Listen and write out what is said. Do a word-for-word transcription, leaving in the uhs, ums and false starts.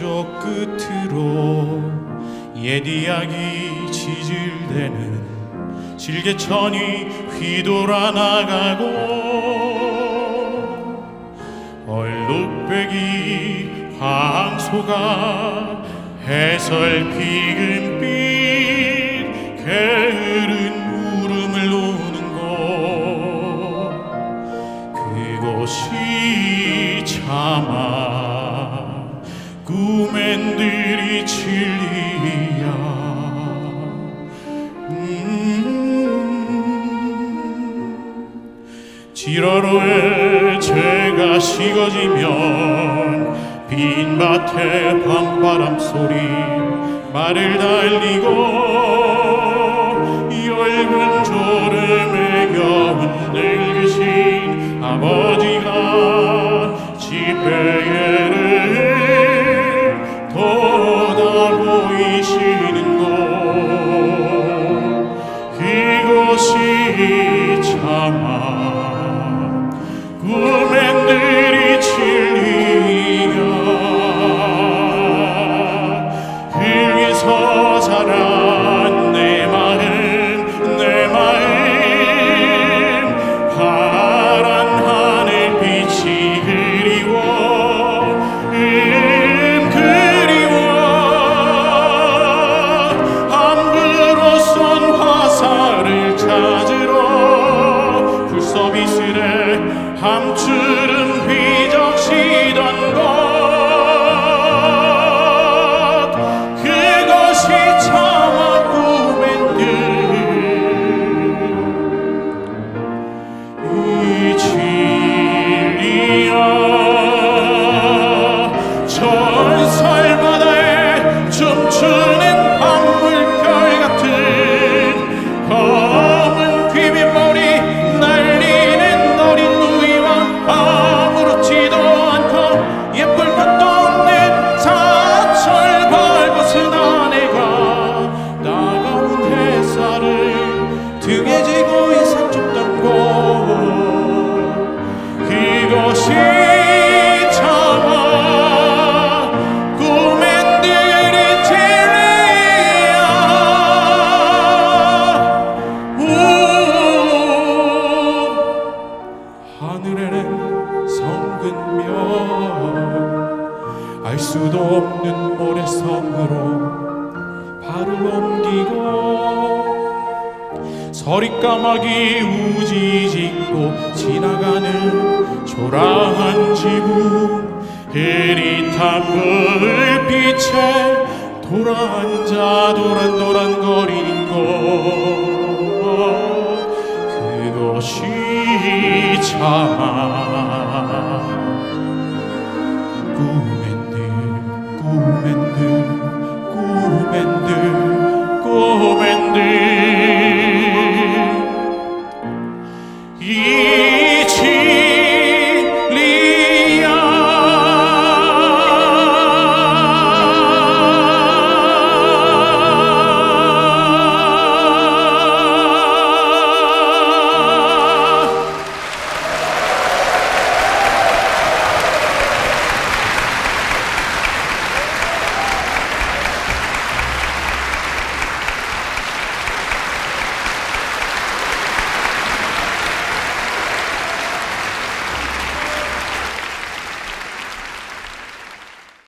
저쪽 끝으로 옛 이야기 지질대는 질개천이 휘돌아 나가고 얼룩배기 황소가 해설피금빛 게으른 울음을 우는 곳 그곳이 차마 꿈엔들이 진리야. 음 칠월호에 제가 식어지면 빈밭에 밤바람 소리 말을 달리고 엷은 졸음에 겨운 늙으신 아버지가 집배를 돋아 보이시는 곳 그곳이 차마 꿈엔들이 진리야. 흙에서 자란 내 마음 내 마음 파란 하늘빛이 그리워 음 그리워 함부로 쏜 화살을 찾으러 불서비스레 함추름 휘적시던 곳 그것이 차마 꿈엔들 이 진리야. 전설바다에 춤추는 밤물결 같은 검은 귀빈머리 날리는 어린 누이와 아무렇지도 않고 예쁠 것도 없는 사철 벌벗은 아내가 따가운 햇살을 등에 지고 인상 쫓던 곳 그것이 차마 꿈엔들이 진리야. 우 하늘에는 성근 별 알 수도 없는 모래섬으로 발을 옮기고 서리까마귀 우지짓고 지나가는 초라한 지붕 흐릿한 불빛에 돌아앉아 도란도란거리는 곳 그것이 차마